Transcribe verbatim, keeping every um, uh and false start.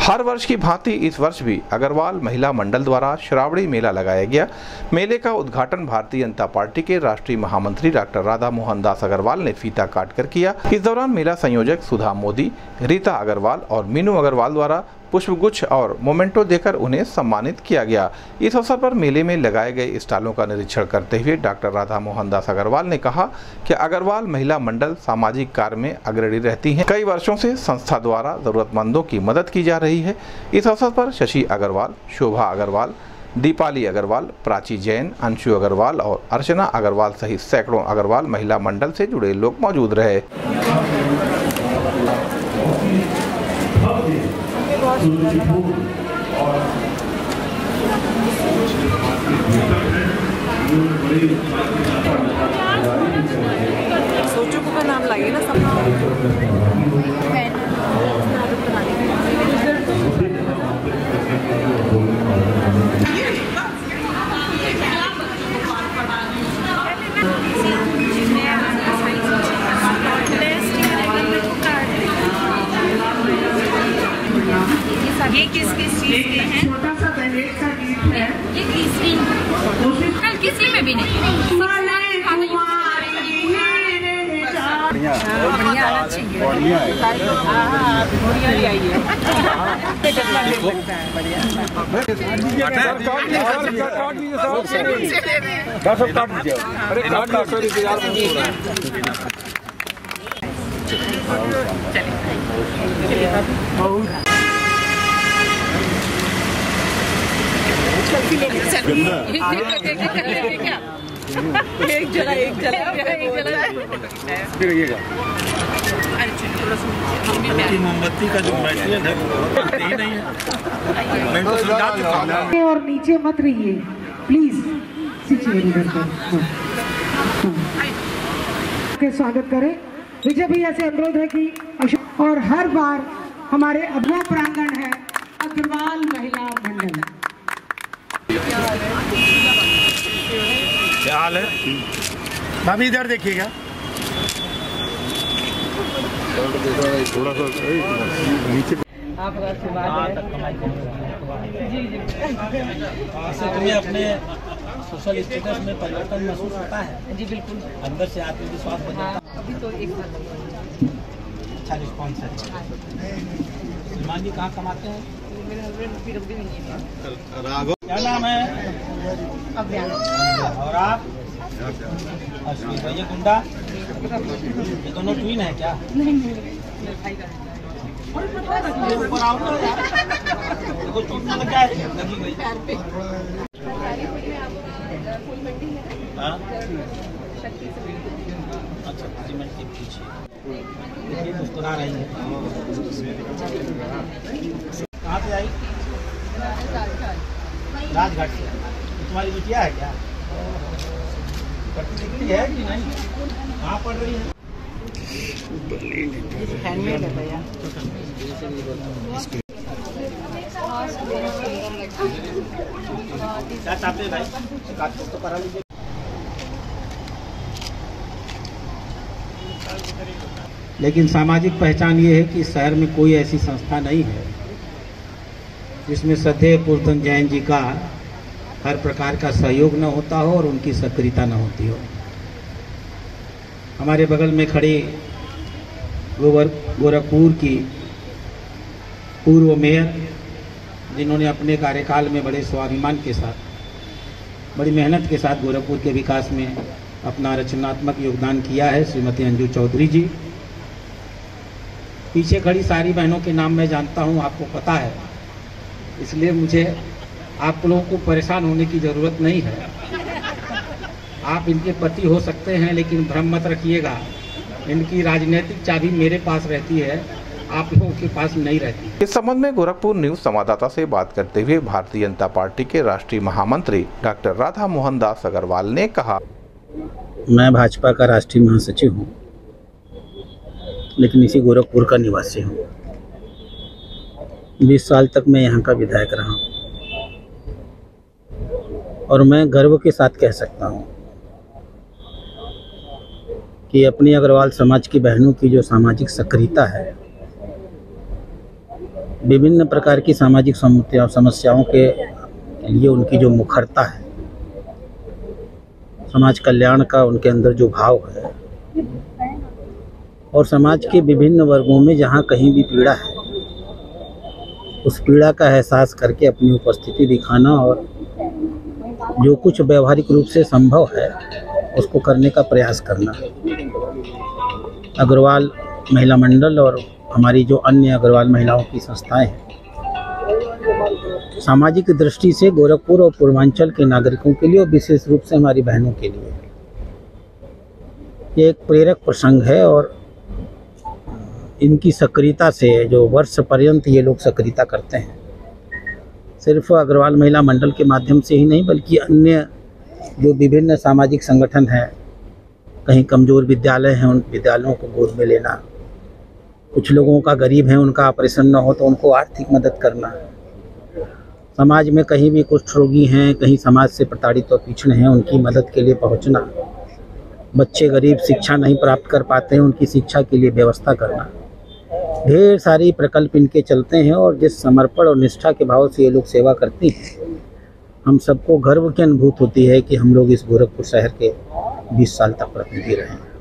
हर वर्ष की भांति इस वर्ष भी अग्रवाल महिला मंडल द्वारा श्रावणी मेला लगाया गया। मेले का उद्घाटन भारतीय जनता पार्टी के राष्ट्रीय महामंत्री डॉक्टर राधा मोहन दास अग्रवाल ने फीता काटकर किया। इस दौरान मेला संयोजक सुधा मोदी, रीता अग्रवाल और मीनू अग्रवाल द्वारा पुष्पगुच्छ और मोमेंटो देकर उन्हें सम्मानित किया गया। इस अवसर पर मेले में लगाए गए स्टॉलों का निरीक्षण करते हुए डॉक्टर राधा मोहन दास अग्रवाल ने कहा कि अग्रवाल महिला मंडल सामाजिक कार्य में अग्रणी रहती हैं। कई वर्षों से संस्था द्वारा जरूरतमंदों की मदद की जा रही है। इस अवसर पर शशि अग्रवाल, शोभा अग्रवाल, दीपाली अग्रवाल, प्राची जैन, अंशु अग्रवाल और अर्चना अग्रवाल सहित सैकड़ों अग्रवाल महिला मंडल से जुड़े लोग मौजूद रहे। सोचो का नाम लाइए ना सब। ये किस किस चीज के हैं? छोटा सा दहेज का गिफ्ट है। ये किसी कल किसी में भी नहीं। बढ़िया आना चाहिए। बढ़िया है। बढ़िया ही आई है। अरे काट लो सॉरी यार। एक जला एक जला एक जला मोमबत्ती का जो मटेरियल है वो ही नहीं है। मैं तो समझा चुका हूं। और नीचे मत रहिए प्लीज। के स्वागत करें। विजय भैया से अनुरोध है कि और हर बार हमारे अगला प्रांगण है अग्रवाल महिला मंडल। क्या हाल है भाभी? इधर देखिएगा थोड़ा सा नीचे। आप तुम्हें अपने सोशल स्टेटस में परिवर्तन महसूस होता है? जी बिल्कुल, अंदर से आत्मविश्वास बढ़ता है। अभी तो एक अच्छा रिस्पॉन्स है। सलमान जी कहाँ कमाते हैं? मेरे हस्बैंड पीडब्ल्यू इंजीनियर। राघव क्या नाम है? अभियान। और आप? अश्विन। ये गुंडा? ये दोनों ट्विन है क्या? नहीं नहीं भाई का ऊपर आओ ना यार। देखो चोट ना लग जाए। लगी गई। हाँ? अच्छा सीमेंट के पीछे देखिए मुस्कुरा रही है। कहाँ से आई? राजघाट से। तुम्हारी बिटिया है क्या? पढ़ती लिखती है कि नहीं? कहाँ पढ़ रही है? हैंडमेड है भैया। क्या चाहते हैं भाई? काट तो करा लीजिए। लेकिन सामाजिक पहचान ये है कि शहर में कोई ऐसी संस्था नहीं है जिसमें सदैव पूर्तन जैन जी का हर प्रकार का सहयोग न होता हो और उनकी सक्रियता न होती हो। हमारे बगल में खड़े गोवर गोरखपुर की पूर्व मेयर, जिन्होंने अपने कार्यकाल में बड़े स्वाभिमान के साथ, बड़ी मेहनत के साथ गोरखपुर के विकास में अपना रचनात्मक योगदान किया है, श्रीमती अंजू चौधरी जी। पीछे खड़ी सारी बहनों के नाम मैं जानता हूं, आपको पता है, इसलिए मुझे आप लोगों को परेशान होने की ज़रूरत नहीं है। आप इनके पति हो सकते हैं, लेकिन भ्रम मत रखिएगा, इनकी राजनीतिक चाबी मेरे पास रहती है, आप लोगों के पास नहीं रहती। इस संबंध में गोरखपुर न्यूज संवाददाता से बात करते हुए भारतीय जनता पार्टी के राष्ट्रीय महामंत्री डॉक्टर राधा मोहन दास अग्रवाल ने कहा, मैं भाजपा का राष्ट्रीय महासचिव हूँ, लेकिन इसी गोरखपुर का निवासी हूँ। बीस साल तक मैं यहाँ का विधायक रहा हूँ और मैं गर्व के साथ कह सकता हूँ कि अपनी अग्रवाल समाज की बहनों की जो सामाजिक सक्रियता है विभिन्न प्रकार की सामाजिक समस्या समस्याओं के लिए उनकी जो मुखरता है, समाज कल्याण का उनके अंदर जो भाव है, और समाज के विभिन्न वर्गों में जहाँ कहीं भी पीड़ा है उस पीड़ा का एहसास करके अपनी उपस्थिति दिखाना और जो कुछ व्यवहारिक रूप से संभव है उसको करने का प्रयास करना। अग्रवाल महिला मंडल और हमारी जो अन्य अग्रवाल महिलाओं की संस्थाएं हैं, सामाजिक दृष्टि से गोरखपुर और पूर्वांचल के नागरिकों के लिए और विशेष रूप से हमारी बहनों के लिए ये एक प्रेरक प्रसंग है। और इनकी सक्रियता से जो वर्ष पर्यंत ये लोग सक्रियता करते हैं, सिर्फ अग्रवाल महिला मंडल के माध्यम से ही नहीं बल्कि अन्य जो विभिन्न सामाजिक संगठन हैं, कहीं कमज़ोर विद्यालय हैं उन विद्यालयों को गोद में लेना, कुछ लोगों का गरीब है उनका ऑपरेशन न हो तो उनको आर्थिक मदद करना, समाज में कहीं भी कुछ रोगी हैं, कहीं समाज से प्रताड़ित और पिछड़े हैं उनकी मदद के लिए पहुंचना, बच्चे गरीब शिक्षा नहीं प्राप्त कर पाते हैं उनकी शिक्षा के लिए व्यवस्था करना, ढेर सारी प्रकल्प इनके चलते हैं। और जिस समर्पण और निष्ठा के भाव से ये लोग सेवा करती हैं, हम सबको गर्व की अनुभूति होती है कि हम लोग इस गोरखपुर शहर के बीस साल तक प्रतिनिधि रहे हैं।